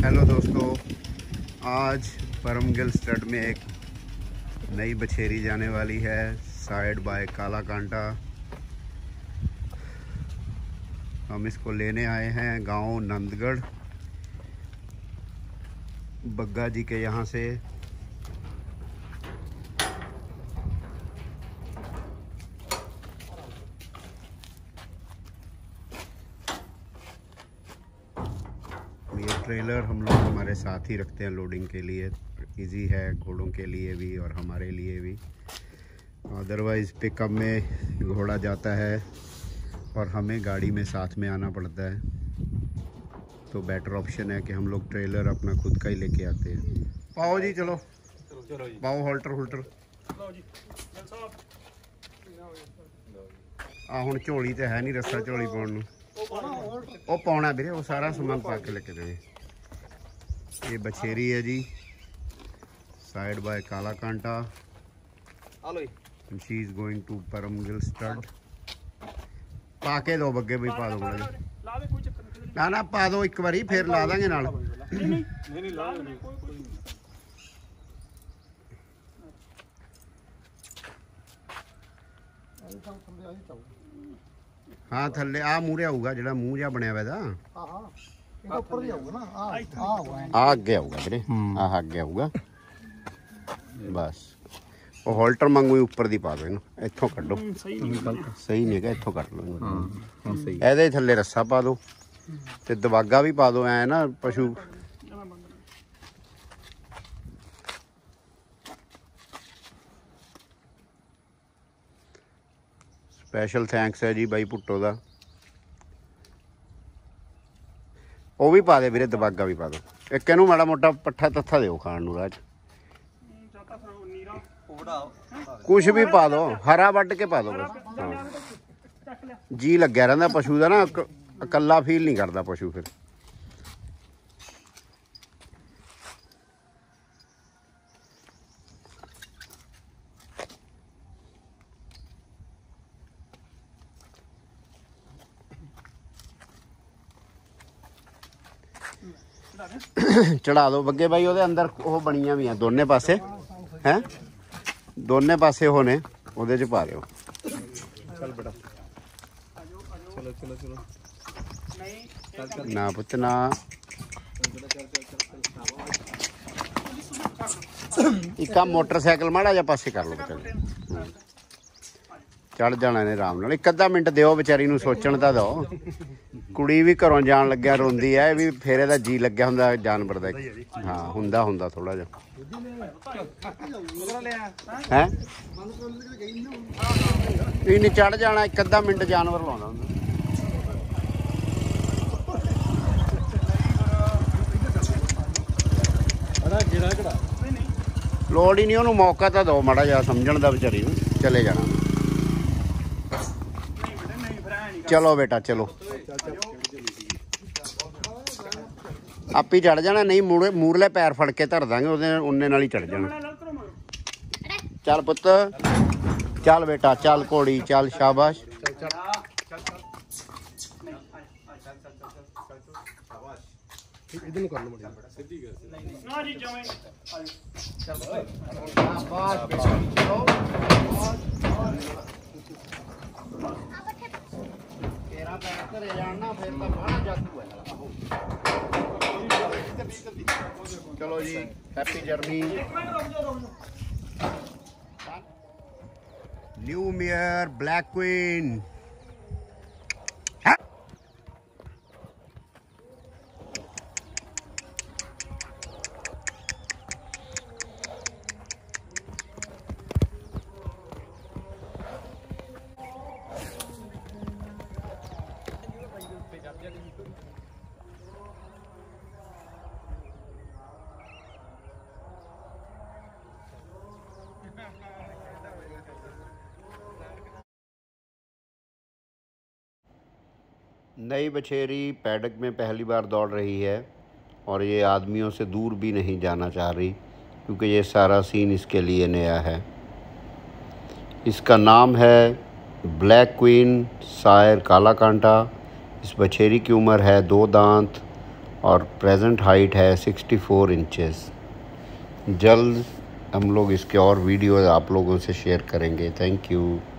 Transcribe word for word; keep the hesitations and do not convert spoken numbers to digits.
Hello दोस्तों, आज परमगिल stud में एक नई बछेरी जाने वाली है साइड बाय काला कांटा। हम इसको लेने आए हैं गांव नंदगढ़ बग्गा जी के यहाँ से। ये ट्रेलर हम लोग हमारे साथ ही रखते हैं लोडिंग के लिए, इजी है घोड़ों के लिए भी और हमारे लिए भी। अदरवाइज़ पिकअप में घोड़ा जाता है और हमें गाड़ी में साथ में आना पड़ता है, तो बेटर ऑप्शन है कि हम लोग ट्रेलर अपना खुद का ही लेके आते हैं। पाओ जी, चलो चलो जी, पाओ होल्टर होल्टर आ हुण झोली तो है नहीं, रस्सा झोली पाउण नूं ਉਹ ਪਾਉਣਾ ਵੀਰੇ, ਉਹ ਸਾਰਾ ਸਮਾਨ ਪਾ ਕੇ ਲੈ ਕੇ ਜਾਵੇ। ਇਹ ਬਛੇਰੀ ਹੈ ਜੀ ਸਾਈਡ ਬਾय ਕਾਲਾ ਕਾਂਟਾ। ਹਲੋ ਜੀ, she is going to Paramgill stud. ਪਾ ਕੇ ਦੋ ਬੱਗੇ ਵੀ ਪਾ ਦੋ ਬੜਾ ਜੀ, ਲਾ ਦੇ ਕੋਈ ਚੱਕਰ ਨਹੀਂ। ਨਾ ਨਾ ਪਾ ਦੋ ਇੱਕ ਵਾਰੀ, ਫਿਰ ਲਾ ਦਾਂਗੇ ਨਾਲ। ਨਹੀਂ ਨਹੀਂ ਨਹੀਂ ਲਾ ਦੇ ਕੋਈ ਕੋਈ। ਆਈ ਤਾਂ ਥੱਲੇ ਆਈ ਤਾਂ हाँ थले आ मूरे आऊगा जो मूँह जहा बनया हुआ आ अगे आऊगा ਵੀਰੇ, आ अगे आऊगा बस। ਉਹ ਹੋਲਟਰ ਮੰਗੂ ਉੱਪਰ ਦੀ ਪਾ ਦੋ, ਇਹਨੂੰ ਇੱਥੋਂ ਕੱਢੋ। ਸਹੀ ਨਹੀਂ ਹੈਗਾ, ਇੱਥੋਂ ਕੱਢ ਲਓ ਇਹਨੂੰ। ਇਹਦੇ ਥੱਲੇ ਰੱਸਾ ਪਾ ਦੋ ਤੇ ਦਵਾਗਾ ਵੀ ਪਾ ਦੋ, ਐ ਨਾ ਪਸ਼ੂ स्पेशल थैंक्स है जी भाई भुट्टो का। वो भी पा दे वीरे, दबागा भी पा दो। एक इनू माड़ा मोटा पट्ठा तत्था दो खाण नूं राज, कुछ भी पा दो, हरा वड्ड के पा दो बस। हाँ जी लग्या रहिंदा पशु का ना, इकल्ला फील नहीं करता पशु फिर। चढ़ा दो बग्गे भाई, ਉਹਦੇ ਅੰਦਰ ਉਹ ਬਣੀਆਂ ਵੀ ਆ ਦੋਨੇ ਪਾਸੇ ਹੈ, ਦੋਨੇ ਪਾਸੇ ਹੋਣੇ, ਉਹਦੇ ਚ ਪਾ ਦਿਓ। ਚੱਲ ਬੇਟਾ, ਚਲੋ ਚਲੋ ਚਲੋ। ਨਹੀਂ ਨਾ ਪੁੱਤ ਨਾ, ਇੱਕ ਆ ਮੋਟਰਸਾਈਕਲ ਮਾੜਾ ਜਿਹਾ ਪਾਸੇ ਕਰ ਲਓ ਬੱਚਾ। ਚੜ ਜਾਣਾ ਨੇ ਆਰਾਮ ਨਾਲ। ਇੱਕ ਅੱਧਾ ਮਿੰਟ ਦਿਓ ਵਿਚਾਰੀ ਨੂੰ ਸੋਚਣ ਤਾਂ ਦਿਓ। ਕੁੜੀ ਵੀ ਘਰੋਂ ਜਾਣ ਲੱਗਿਆ ਰੋਂਦੀ ਐ, ਵੀ ਫੇਰ ਇਹਦਾ ਜੀ ਲੱਗਿਆ ਹੁੰਦਾ ਜਾਨਵਰ ਦਾ। ਹਾਂ ਹੁੰਦਾ ਹੁੰਦਾ ਥੋੜਾ ਜਿਹਾ ਹੈ, ਇਹਨੇ ਚੜ ਜਾਣਾ। ਇੱਕ ਅੱਧਾ ਮਿੰਟ ਜਾਨਵਰ ਲਾਉਂਦਾ ਹੁੰਦਾ। ਲੋੜ ਹੀ ਨਹੀਂ, ਉਹਨੂੰ ਮੌਕਾ ਤਾਂ ਦਿਓ ਮਾੜਾ ਜਿਹਾ ਸਮਝਣ ਦਾ ਵਿਚਾਰੀ ਨੂੰ। ਚਲੇ ਜਾਣਾ। चलो बेटा चलो, आप ही चढ़ जाना। नहीं मुड़े मूरले पैर फड़ के धर देंगे, उन्ने नाल ही चढ़ जाना। चल पुत चल बेटा, चल घोड़ी चल, शाबाश। चलो जी, happy journey. New mare black queen. नई बछेरी पैडक में पहली बार दौड़ रही है और ये आदमियों से दूर भी नहीं जाना चाह रही, क्योंकि ये सारा सीन इसके लिए नया है। इसका नाम है ब्लैक क्वीन सायर काला कांटा। इस बछेरी की उम्र है दो दांत और प्रेजेंट हाइट है सिक्सटी फोर इंचेस। जल्द हम लोग इसके और वीडियोस आप लोगों से शेयर करेंगे। Thank you.